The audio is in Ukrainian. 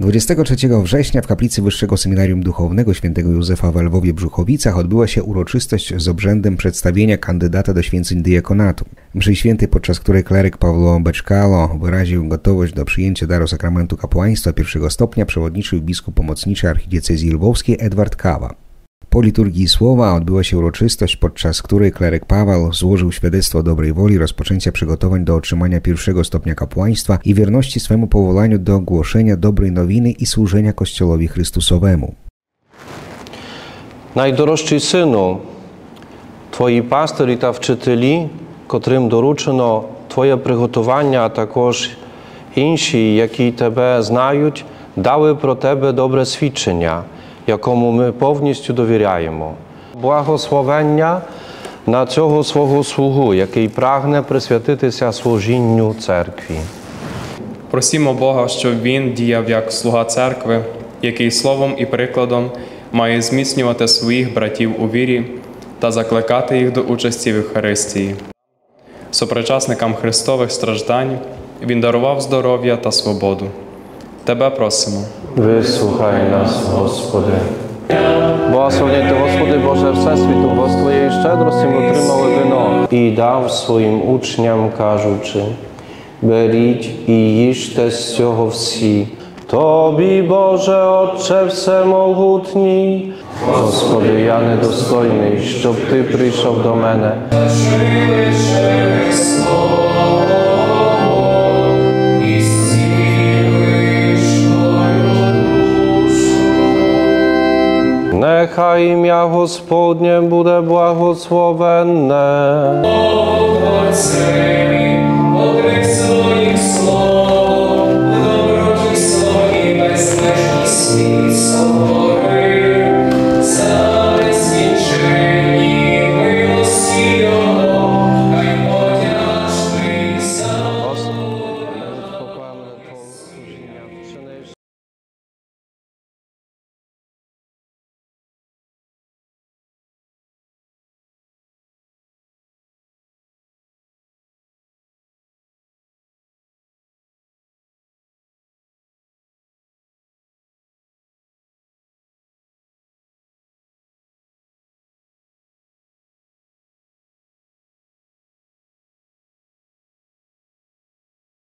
23 września w kaplicy Wyższego Seminarium Duchownego św. Józefa w Lwowie-Brzuchowicach odbyła się uroczystość z obrzędem przedstawienia kandydata do święceń diakonatu. Mszy świętej, podczas której kleryk Pawło Beczkalo wyraził gotowość do przyjęcia daru sakramentu kapłaństwa pierwszego stopnia, przewodniczył biskup pomocniczy archidiecezji lwowskiej Edward Kawa. Po liturgii słowa odbyła się uroczystość, podczas której kleryk Paweł złożył świadectwo dobrej woli rozpoczęcia przygotowań do otrzymania pierwszego stopnia kapłaństwa i wierności swemu powołaniu do głoszenia dobrej nowiny i służenia Kościołowi Chrystusowemu. Najdорожчий Synu, Твої пастирі та вчителі, котрим доручено Твоє приготування, а також інші, які Тебе знають, дали про Тебе добре свідчення, якому ми повністю довіряємо. Благословення на цього свого слугу, який прагне присвятитися служінню церкві. Просімо Бога, щоб Він діяв як слуга церкви, який словом і прикладом має зміцнювати своїх братів у вірі та закликати їх до участі в Євхаристії. Сопричасникам Христових страждань Він дарував здоров'я та свободу. Тебе просимо. Вислухай нас, Господи. Благословення Ти, Господи Боже Всесвіту, бо з Твоєї щедрості ми отримали вино і дав своїм учням, кажучи: беріть і їжте з цього всі. Тобі, Боже, Отче Всемогутній, Господи, я недостойний, щоб Ти прийшов до мене. Нехай ім'я Господнє буде благословенне.